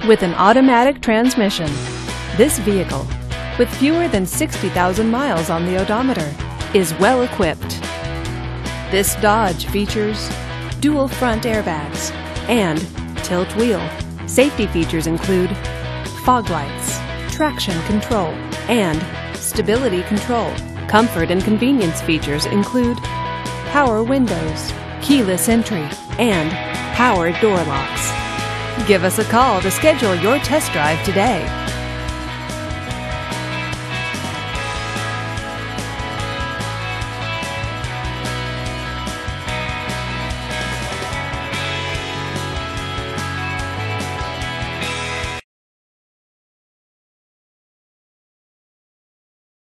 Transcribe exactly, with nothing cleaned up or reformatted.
With an automatic transmission, this vehicle, with fewer than sixty thousand miles on the odometer, is well equipped. This Dodge features dual front airbags and tilt wheel. Safety features include fog lights, traction control, and stability control. Comfort and convenience features include power windows, keyless entry, and power door locks. Give us a call to schedule your test drive today.